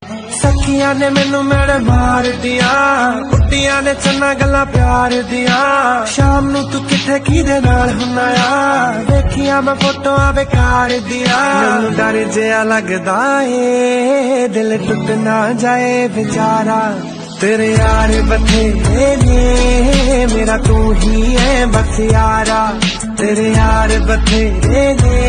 सखियां ने मैनू मेरे मार दिया, कुट्टियां ने चन्ना गल्लां प्यार दिया। शाम नू तू किथे किदे नाल हुन्ना आ, देखिया मैं फोटोआं बेकार दिया। मैनू डर जिहा लगदा ए दिल टुट ना जाए बेचारा। तेरे यार बथेरे ने मेरा तू ही है बस यारा। तेरे यार बथेरे ने